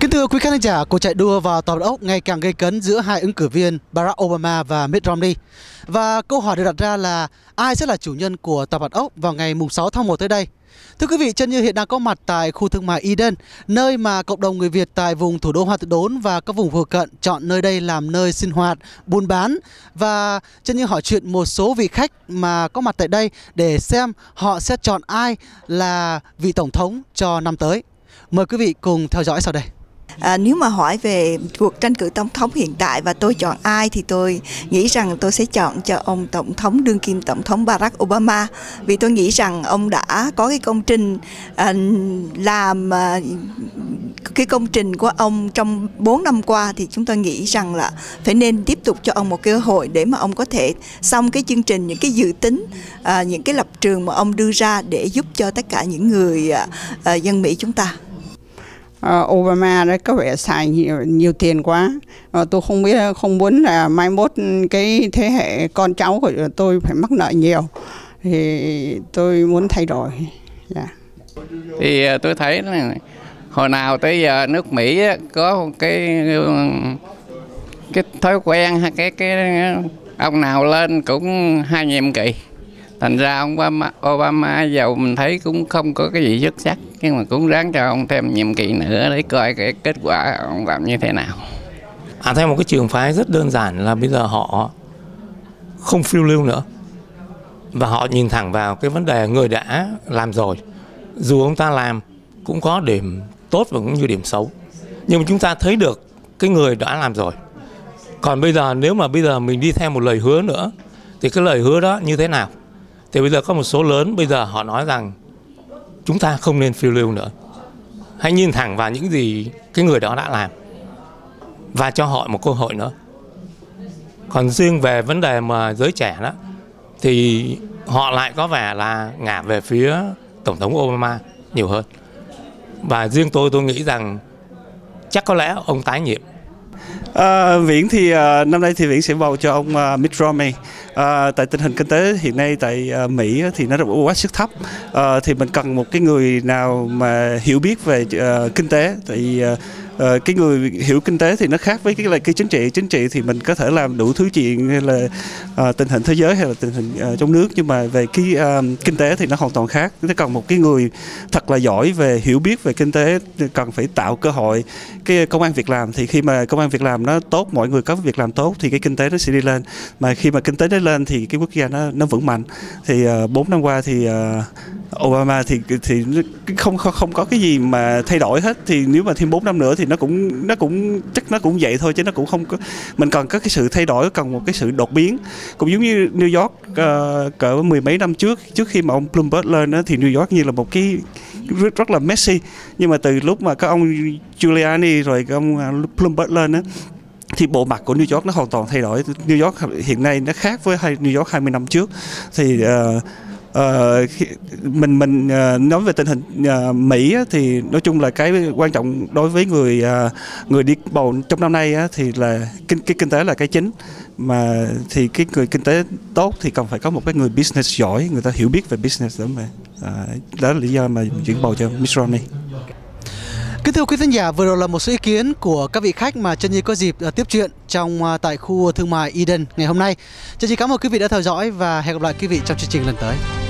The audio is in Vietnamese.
Kính thưa quý khán giả, cuộc chạy đua vào Tòa Bạch Ốc ngày càng gay cấn giữa hai ứng cử viên Barack Obama và Mitt Romney. Và câu hỏi được đặt ra là ai sẽ là chủ nhân của Tòa Bạch Ốc vào ngày 6 tháng 1 tới đây? Thưa quý vị, Trân Như hiện đang có mặt tại khu thương mại Eden, nơi mà cộng đồng người Việt tại vùng thủ đô Hoa Tử Đốn và các vùng phụ cận chọn nơi đây làm nơi sinh hoạt, buôn bán. Và Trân Như hỏi chuyện một số vị khách mà có mặt tại đây để xem họ sẽ chọn ai là vị tổng thống cho năm tới. Mời quý vị cùng theo dõi sau đây. Nếu mà hỏi về cuộc tranh cử tổng thống hiện tại và tôi chọn ai thì tôi nghĩ rằng tôi sẽ chọn cho ông tổng thống đương kim tổng thống Barack Obama, vì tôi nghĩ rằng ông đã có cái công trình làm cái công trình của ông trong 4 năm qua, thì chúng tôi nghĩ rằng là phải nên tiếp tục cho ông một cơ hội để mà ông có thể xong cái chương trình, những cái dự tính, những cái lập trường mà ông đưa ra để giúp cho tất cả những người dân Mỹ chúng ta. Obama đấy có vẻ xài nhiều tiền quá. Tôi không muốn là mai mốt cái thế hệ con cháu của tôi phải mắc nợ nhiều, thì tôi muốn thay đổi. Thì tôi thấy là hồi nào tới giờ nước Mỹ có cái thói quen hay cái ông nào lên cũng 2 nhiệm kỳ. Thành ra ông Obama giờ mình thấy cũng không có cái gì xuất sắc, nhưng mà cũng ráng cho ông thêm nhiệm kỳ nữa để coi cái kết quả ông làm như thế nào. Theo một cái trường phái rất đơn giản là bây giờ họ không phiêu lưu nữa, và họ nhìn thẳng vào cái vấn đề người đã làm rồi. Dù ông ta làm cũng có điểm tốt và cũng như điểm xấu, nhưng mà chúng ta thấy được cái người đã làm rồi. Còn bây giờ nếu mà bây giờ mình đi theo một lời hứa nữa thì cái lời hứa đó như thế nào? Thì bây giờ có một số lớn bây giờ họ nói rằng chúng ta không nên phiêu lưu nữa. Hãy nhìn thẳng vào những gì cái người đó đã làm và cho họ một cơ hội nữa. Còn riêng về vấn đề mà giới trẻ đó thì họ lại có vẻ là ngả về phía Tổng thống Obama nhiều hơn. Và riêng tôi nghĩ rằng chắc có lẽ ông tái nhiệm. Viễn thì năm nay thì Viễn sẽ bầu cho ông Mitt Romney. Tại tình hình kinh tế hiện nay tại Mỹ thì nó quá sức thấp, thì mình cần một cái người nào mà hiểu biết về kinh tế. Tại cái người hiểu kinh tế thì nó khác với cái chính trị thì mình có thể làm đủ thứ chuyện, hay là tình hình thế giới hay là tình hình trong nước, nhưng mà về cái kinh tế thì nó hoàn toàn khác. Nó cần một cái người thật là giỏi về hiểu biết về kinh tế, cần phải tạo cơ hội cái công ăn việc làm. Thì khi mà công ăn việc làm nó tốt, mọi người có việc làm tốt thì cái kinh tế nó sẽ đi lên, mà khi mà kinh tế nó lên thì cái quốc gia nó vững mạnh. Thì 4 năm qua thì Obama thì không có cái gì mà thay đổi hết, thì nếu mà thêm 4 năm nữa thì nó cũng chắc nó cũng vậy thôi, chứ nó cũng không có. Mình cần có cái sự thay đổi, cần một cái sự đột biến. Cũng giống như New York cỡ 10 mấy năm trước khi mà ông Bloomberg lên đó, thì New York như là một cái rất là messy, nhưng mà từ lúc mà có ông Giuliani rồi cái ông Bloomberg lên đó thì bộ mặt của New York nó hoàn toàn thay đổi. New York hiện nay nó khác với New York 20 năm trước. Thì mình nói về tình hình Mỹ thì nói chung là cái quan trọng đối với người đi bầu trong năm nay thì là cái kinh tế là cái chính, mà thì cái người kinh tế tốt thì cần phải có một cái người business giỏi, người ta hiểu biết về business đó mà. Đó là lý do mà chuyển bầu cho Mitt Romney. Kính thưa quý khán giả, vừa rồi là một số ý kiến của các vị khách mà Trân Nhi có dịp tiếp chuyện tại khu thương mại Eden ngày hôm nay. Trân Nhi cảm ơn quý vị đã theo dõi và hẹn gặp lại quý vị trong chương trình lần tới.